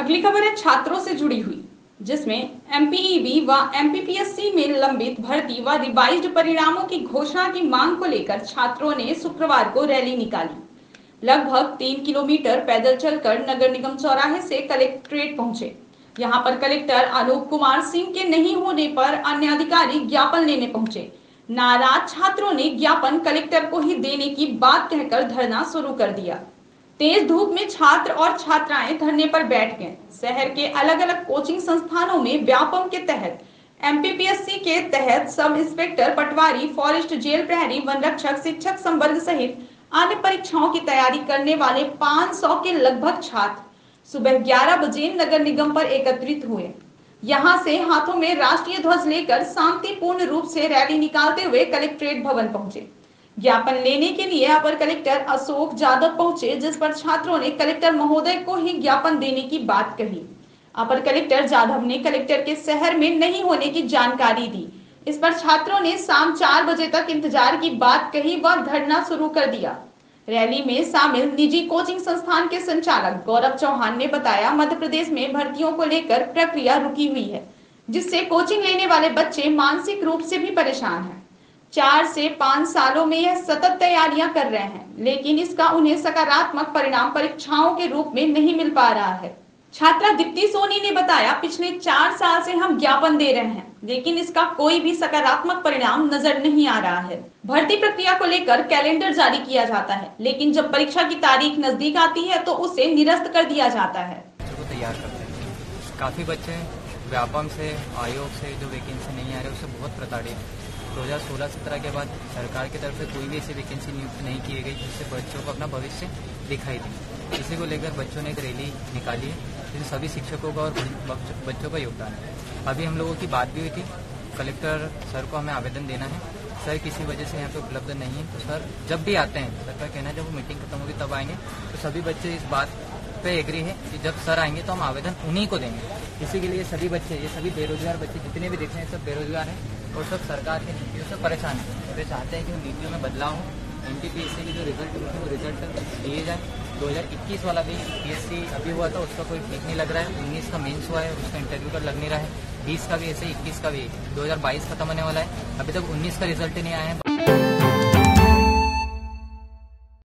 अगली खबर है छात्रों से जुड़ी हुई, जिसमें एमपीईबी व एमपीपीएससी में लंबित भर्ती व रिवाइज्ड परिणामों की घोषणा की मांग को लेकर छात्रों ने शुक्रवार को रैली निकाली। लगभग 3 किलोमीटर पैदल चलकर नगर निगम चौराहे से कलेक्ट्रेट पहुंचे। यहां पर कलेक्टर अनूप कुमार सिंह के नहीं होने पर अन्य अधिकारी ज्ञापन लेने पहुंचे। नाराज छात्रों ने ज्ञापन कलेक्टर को ही देने की बात कहकर धरना शुरू कर दिया। तेज धूप में छात्र और छात्राएं धरने पर बैठ गए। शहर के अलग अलग कोचिंग संस्थानों में व्यापम के तहत, एमपीपीएससी के तहत sub inspector, patwari, forest, jail प्रहरी, वन रक्षक, शिक्षक संवर्ग सहित अन्य परीक्षाओं की तैयारी करने वाले 500 के लगभग छात्र सुबह 11 बजे नगर निगम पर एकत्रित हुए। यहां से हाथों में राष्ट्रीय ध्वज लेकर शांतिपूर्ण रूप से रैली निकालते हुए कलेक्ट्रेट भवन पहुंचे। ज्ञापन लेने के लिए अपर कलेक्टर अशोक यादव पहुंचे, जिस पर छात्रों ने कलेक्टर महोदय को ही ज्ञापन देने की बात कही। अपर कलेक्टर यादव ने कलेक्टर के शहर में नहीं होने की जानकारी दी। इस पर छात्रों ने शाम 4 बजे तक इंतजार की बात कही व धरना शुरू कर दिया। रैली में शामिल निजी कोचिंग संस्थान के संचालक गौरव चौहान ने बताया, मध्य प्रदेश में भर्तियों को लेकर प्रक्रिया रुकी हुई है, जिससे कोचिंग लेने वाले बच्चे मानसिक रूप से भी परेशान हैं। 4 से 5 सालों में यह सतत तैयारियां कर रहे हैं, लेकिन इसका उन्हें सकारात्मक परिणाम परीक्षाओं के रूप में नहीं मिल पा रहा है। छात्रा दीप्ति सोनी ने बताया, पिछले 4 साल से हम ज्ञापन दे रहे हैं, लेकिन इसका कोई भी सकारात्मक परिणाम नजर नहीं आ रहा है। भर्ती प्रक्रिया को लेकर कैलेंडर जारी किया जाता है, लेकिन जब परीक्षा की तारीख नजदीक आती है तो उसे निरस्त कर दिया जाता है। तैयार करते हैं। काफी बच्चे व्यापम से, आयोग से जो वैकेंसी नहीं आ रही उससे बहुत प्रताड़ित। 2016-17 के बाद सरकार की तरफ से कोई भी ऐसी वैकेंसी नियुक्त नहीं की गई जिससे बच्चों को अपना भविष्य दिखाई दे। इसी को लेकर बच्चों ने एक रैली निकाली है, जिसमें सभी शिक्षकों का और बच्चों का योगदान है। अभी हम लोगों की बात भी हुई थी, कलेक्टर सर को हमें आवेदन देना है। सर किसी वजह से यहाँ पे उपलब्ध नहीं है, तो सर जब भी आते हैं, सर का कहना है जब वो मीटिंग खत्म होगी तब आएंगे। तो सभी बच्चे इस बात पे एग्री है कि जब सर आएंगे तो हम आवेदन उन्हीं को देंगे। इसी के लिए सभी बच्चे, ये सभी बेरोजगार बच्चे जितने भी दिख रहे हैं सब बेरोजगार हैं और सब सरकार की नीतियों से परेशान हैं। वे चाहते हैं कि उन नीतियों में बदलाव हो। एनटीपीएससी के जो रिजल्ट होते हैं वो रिजल्ट दिए जाए। 2021 वाला भी पीएससी अभी हुआ था, उसका कोई ठीक नहीं लग रहा है। 19 का मेंस हुआ है, उसका इंटरव्यू का लग नहीं रहा है। 20 का भी ऐसे, 21 का भी, 2022 खत्म होने वाला है, अभी तक 19 का रिजल्ट ही नहीं आया है।